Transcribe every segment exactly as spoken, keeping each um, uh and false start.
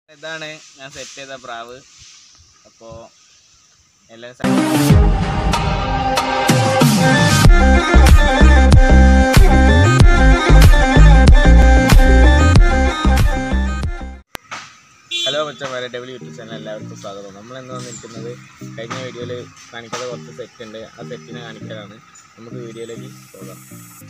ഇതാണ് ഞാൻ സെറ്റ് ചെയ്ത പ്രാവ്. അപ്പോൾ എല്ലാ ഹലോ മച്ചന്മാരെ, ഡബ്ല്യു യൂട്യൂബ് ചാനൽ എല്ലാവർക്കും സ്വാഗതം. നമ്മളിന്ന് വന്നിരിക്കുന്നത് കഴിഞ്ഞ വീഡിയോയിൽ കാണിക്കാത്ത കുറച്ച് സെറ്റ് ഉണ്ട്. ആ സെറ്റിനെ കാണിക്കാനാണ്. നമുക്ക് വീഡിയോയിലേക്ക് പോകാം.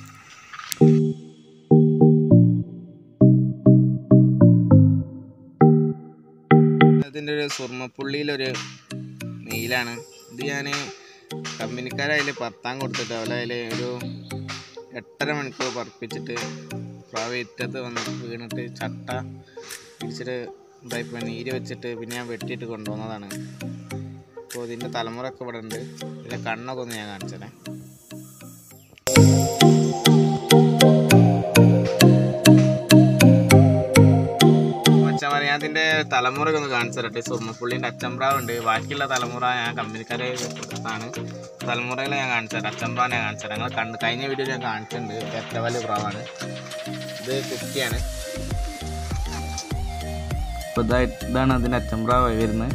ഇതിൻ്റെ ഒരു സുർമ്മപ്പുള്ളിയിലൊരു മെയിലാണ്. ഇത് ഞാൻ കമ്പനിക്കാരതിൽ പത്താം കൊടുത്തിട്ട് അതുപോലെ അതിൽ ഒരു എട്ടര മണിക്കൂർ പറപ്പിച്ചിട്ട് പ്രാവ് ഇറ്റത്ത് വന്ന് വീണിട്ട് ചട്ട പിടിച്ചിട്ട് ഇതായിപ്പോൾ നീര് വെച്ചിട്ട് പിന്നെ ഞാൻ വെട്ടിയിട്ട് കൊണ്ടുവന്നതാണ്. അപ്പോൾ ഇതിൻ്റെ തലമുറയൊക്കെ ഇവിടെ ഉണ്ട്. ഇതിൻ്റെ കണ്ണൊക്കെ ഒന്ന് ഞാൻ കാണിച്ചതേ. മച്ചന്മാരെ, ഞാൻ ഇതിൻ്റെ തലമുറയൊക്കെ ഒന്ന് കാണിച്ചു തരട്ടെ. സുർമ്മപ്പുള്ളീൻ്റെ അച്ചമ്പ്രാവുണ്ട്. ബാക്കിയുള്ള തലമുറ ഞാൻ കമ്പനിക്കാരെ ആണ്. തലമുറയിൽ ഞാൻ കാണിച്ചു തരാം. അച്ചമ്പ്രാവ് ഞാൻ കാണിച്ചു തരാം. ഞങ്ങൾ കണ്ട് കഴിഞ്ഞ വീഡിയോയിൽ ഞാൻ കാണിച്ചിട്ടുണ്ട്. ഏറ്റവും വലിയ പ്രാവാണ് ഇത്. കുട്ടിയാണ്. അപ്പോൾ ഇതാ ഇതാണ് അതിൻ്റെ അച്ചമ്പ്രാവ് വരുന്നത്.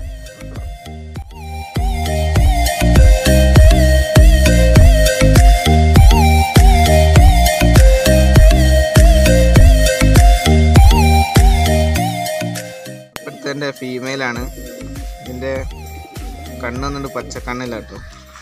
ഇപ്പോഴത്തെ ഫീമെയിലാണ്. ഇതിൻ്റെ കണ്ണ് വന്നിട്ട് പച്ചക്കണ്ണില്ല കേട്ടോ.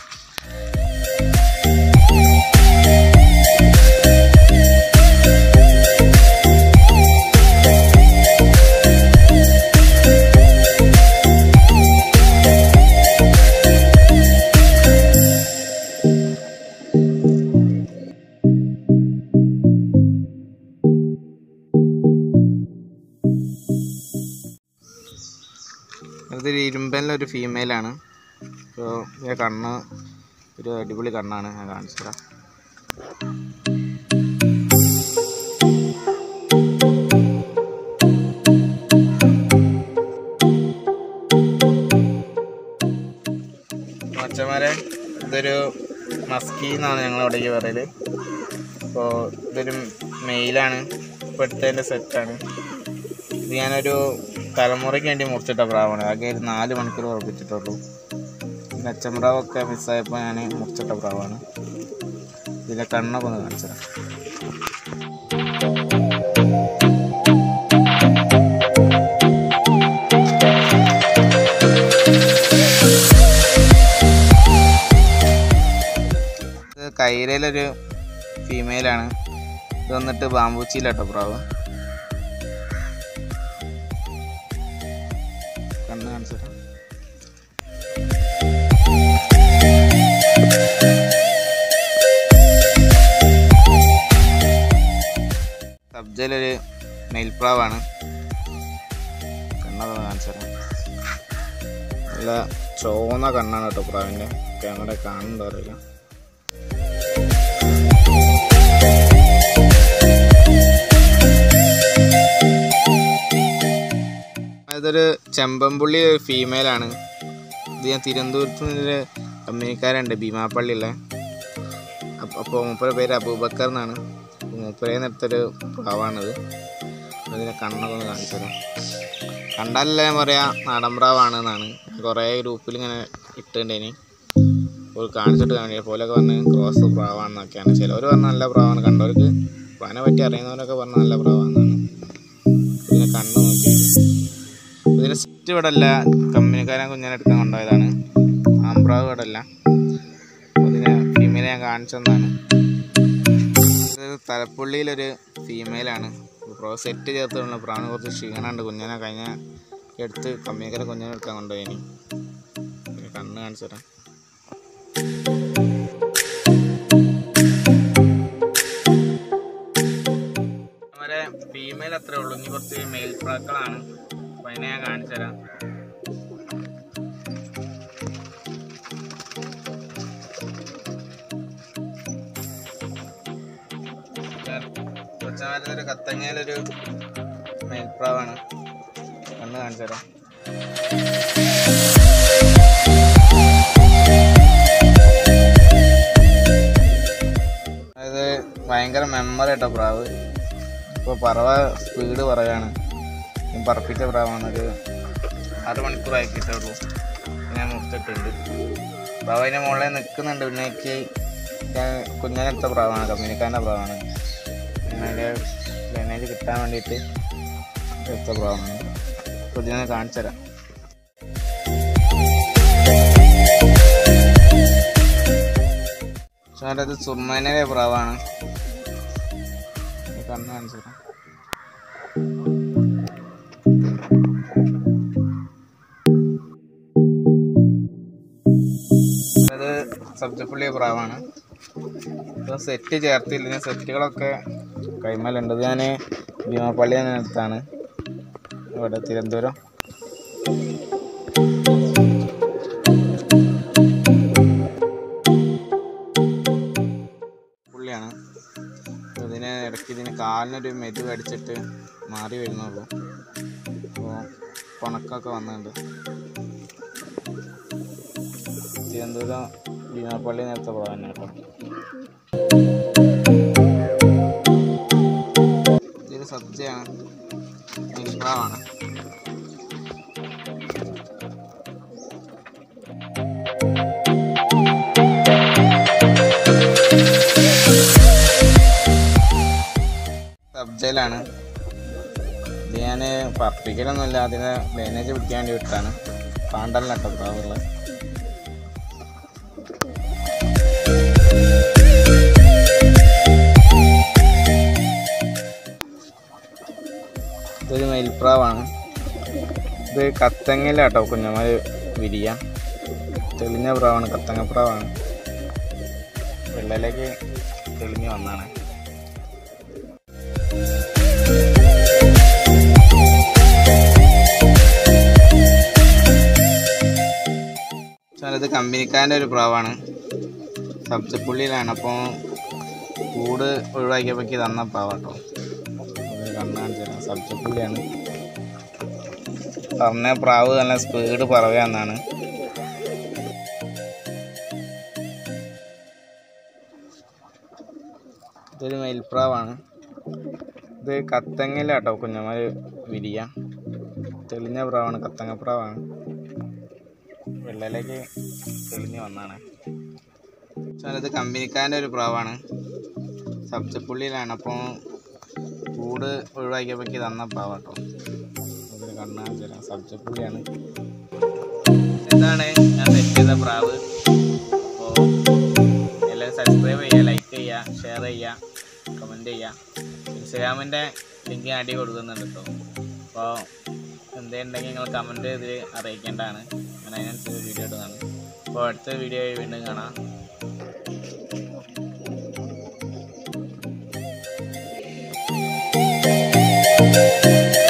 ഇതൊരു ഇരുമ്പനിലൊരു ഫീമെയിലാണ്. അപ്പോൾ ഈ കണ്ണ് ഒരു അടിപൊളി കണ്ണാണ്. ഞാൻ കാണിച്ചു തരാം. മച്ചന്മാരെ, ഇതൊരു മസ്കി എന്നാണ് ഞങ്ങളവിടേക്ക് പറയല്. അപ്പോൾ ഇതൊരു മെയിലാണ്. ഇപ്പോൾ എടുത്തതിൻ്റെ സെറ്റാണ്. ഇത് ഞാനൊരു തലമുറയ്ക്ക് വേണ്ടി മുറിച്ചിട്ട പ്രാവാണ്. ആകെ ഒരു നാല് മണിക്കൂർ ഉറപ്പിച്ചിട്ടുള്ളൂ. പിന്നെ അച്ചമ്പ്രാവൊക്കെ മിസ്സായപ്പോൾ ഞാൻ മുറിച്ചിട്ട പ്രാവാണ്. ഇതിൻ്റെ കണ്ണൊക്കെ ഒന്ന് കാണിച്ചത്. ഇത് കൈരയിലൊരു ഫീമെയിലാണ്. ഇത് വന്നിട്ട് ബാമ്പൂച്ചിയിലാട്ടോ പ്രാവ്. കണ്ണ് കാണിച്ചിട്ട് സബ്ജയിലൊരു നെൽപ്രാവാണ്. കണ്ണൊക്കെ കാണിച്ചുതരാം. നല്ല ചുവന്ന കണ്ണാണ് കേട്ടോ പ്രാവിൻ്റെ. ക്യാമറ കാണുന്നുണ്ടോ അറിയില്ല. ഇതൊരു ചെമ്പമ്പുള്ളി ഒരു ഫീമെയിലാണ്. ഇത് ഞാൻ തിരുവനന്തപുരത്ത് നിന്നൊരു കമ്പനിക്കാരുണ്ട്, ഭീമാപ്പള്ളിയുള്ള. അപ്പോൾ മൂപ്പരുടെ പേര് അബൂബക്കർ എന്നാണ്. മൂപ്പരേ നിർത്തൊരു പ്രാവാണിത്. അതിൻ്റെ കണ്ണൊക്കെ ഒന്ന് കാണിച്ചു തരാം. കണ്ടാലല്ലേ ഞാൻ പറയാം നാടൻ പ്രാവാണെന്നാണ്. കുറേ ഗ്രൂപ്പിൽ ഇങ്ങനെ ഇട്ടുണ്ടേനി. ഒരു കാണിച്ചിട്ട് കാണില്ല പോലെയൊക്കെ പറഞ്ഞ് ക്രോസ് പ്രാവാണെന്നൊക്കെയാണ്. ചിലവർ പറഞ്ഞ നല്ല പ്രാവാണ്. കണ്ടവർക്ക് പ്രാവിനെ പറ്റി അറിയുന്നവരൊക്കെ പറഞ്ഞ നല്ല പ്രാവാണെന്നാണ്. ഇതിനെ കണ്ണ് നോക്കി. ഇതിന് സെറ്റ് ഇവിടെ അല്ല, കമ്പനിക്കാരൻ കുഞ്ഞിനെ എടുക്കാൻ കൊണ്ടുപോയതാണ്. ആമ്പ്രാവ് ഇവിടെ അല്ല. അതിന് ഫീമെയിൽ ഞാൻ കാണിച്ചെന്നാണ്. ഇത് തലപ്പുള്ളിയിലൊരു ഫീമെയിലാണ്. പ്രോ സെറ്റ് ചേർത്തുള്ള പ്രാവിന് കുറച്ച് ക്ഷീണമുണ്ട്. കുഞ്ഞിനെ കഴിഞ്ഞ എടുത്ത് കമ്പനിക്കാരെ കുഞ്ഞിനെ എടുക്കാൻ കൊണ്ടുപോയി. പിന്നെ കണ്ണ് കാണിച്ചു തരാം. അവരെ ഫീമെയിൽ അത്രേ ഉള്ളൂ. ഇനി കുറച്ച് മെയിൽ പ്രാക്കളാണ്. അപ്പം അതിനെ ഞാൻ കാണിച്ചു തരാം. കൊച്ചമാരത്തൊരു കത്തങ്ങയിലൊരു മേൽപ്രാവാണ്. കണ്ണ് കാണിച്ചു തരാം. ഭയങ്കര മെമ്മറി കേട്ടോ പ്രാവ്. ഇപ്പോൾ പറവ സ്പീഡ് പറയുകയാണ്. പറപ്പിച്ച പ്രാവാണ്. ഒരു അരമണിക്കൂർ ആക്കിയിട്ടേ ഉള്ളൂ ഞാൻ മുത്തിട്ടുണ്ട്. പ്രാവ് അതിൻ്റെ മുകളിൽ നിൽക്കുന്നുണ്ട്. പിന്നെ എനിക്ക് കുഞ്ഞനെടുത്ത പ്രാവാണ്, കമ്പനിക്കാരൻ്റെ പ്രാവാണ്. ഞാൻ അതിൻ്റെ ലൈനേജ് കിട്ടാൻ വേണ്ടിയിട്ട് എടുത്ത പ്രാവാണ്. അപ്പോൾ ഇതിനെ കാണിച്ചു തരാം. പക്ഷേ അത് സുർമേനയുടെ പ്രാവാണ്. കണ്ണ് കാണിച്ചു തരാം. അത് സബ്ജപ്പുള്ളിയ പ്രാവാണ്. ഇപ്പോൾ സെറ്റ് ചേർത്തില്ല. സെറ്റുകളൊക്കെ കൈമലുണ്ട്. ഇത് ഞാൻ ഭീമാപ്പള്ളി അടുത്താണ്, ഇവിടെ തിരുവനന്തപുരം. പുള്ളിയാണ്. ഇതിനെ ഇടയ്ക്ക് ഇതിന് കാലിനൊരു മെതു കടിച്ചിട്ട് മാറി വരുന്നുള്ളൂ. അപ്പോൾ പണക്കൊക്കെ വന്നിട്ടുണ്ട്. തിരുവനന്തപുരം ഭീമാപ്പള്ളി നേരത്തെ പോകാൻ തന്നെ കേട്ടോ. ഇതൊരു സബ്ജയാണ്, നെൽപ്രാവാണ്. സബ്ജയിലാണ്. ഇത് ഞാൻ പറപ്പിക്കലൊന്നുമില്ല, അതിനെ ലൈനേജ് പിടിക്കാൻ വേണ്ടി വിട്ടാണ്. പാണ്ടലിനട്ടോ പ്രാവുള്ളത്. ഇതൊരു മയിൽപ്രാവാണ്. ഇത് കത്തങ്ങയിലാട്ടോ കുഞ്ഞന്മാർ വിരിയ. തെളിഞ്ഞ പ്രാവാണ്, കത്തങ്ങപ്രാവാണ്. വെള്ളയിലേക്ക് തെളിഞ്ഞ് വന്നാണ്. ഇത് കമ്പനിക്കാരൻ്റെ ഒരു പ്രാവാണ്, സബ്ജപ്പുള്ളിയിലാണ്. അപ്പോൾ കൂട് ഒഴിവാക്കിയപ്പോഴേക്ക് തന്ന പ്രാവാട്ടോ. കണ്ണാൻ തരാം. സബ്ജപ്പുള്ളിയാണ്. പറഞ്ഞ പ്രാവ് നല്ല സ്പീഡ് പറവയാന്നാണ്. ഇതൊരു മയിൽപ്രാവാണ്. ഇത് കത്തങ്ങയിലാട്ടോ കുഞ്ഞന്മാർ വിരിയ. തെളിഞ്ഞ പ്രാവാണ്, കത്തങ്ങപ്രാവാണ്. വെള്ളയിലേക്ക് തെളിഞ്ഞ് വന്നാണ്. ഇത് കമ്പനിക്കാരൻ്റെ ഒരു പ്രാവാണ്, സബ്ജപ്പുള്ളിയിലാണ്. അപ്പോൾ കൂട് ഒഴിവാക്കിയപ്പോഴേക്ക് തന്ന പ്രാവാട്ടോ. അതിൽ കണ്ണാൻ തരാം. സബ്ജപ്പുള്ളിയാണ്. ഇതാണ് ഞാൻ സെറ്റ് ചെയ്ത പ്രാവ്. അപ്പോൾ എല്ലാവരും സബ്സ്ക്രൈബ് ചെയ്യുക, ലൈക്ക് ചെയ്യുക, ഷെയർ ചെയ്യുക, കമൻറ്റ് ചെയ്യുക. ഇൻസ്റ്റാഗ്രാമിൻ്റെ ലിങ്ക് അടി കൊടുക്കുന്നുണ്ട് കേട്ടോ. അപ്പോൾ എന്തുണ്ടെങ്കിൽ നിങ്ങൾ കമൻറ്റ് ഇതിൽ അറിയിക്കേണ്ടതാണ്. ഞാൻ അതിനനുസരിച്ച് വീഡിയോ ഇടുന്നതാണ്. അപ്പോൾ അടുത്ത വീഡിയോ വീണ്ടും കാണാം.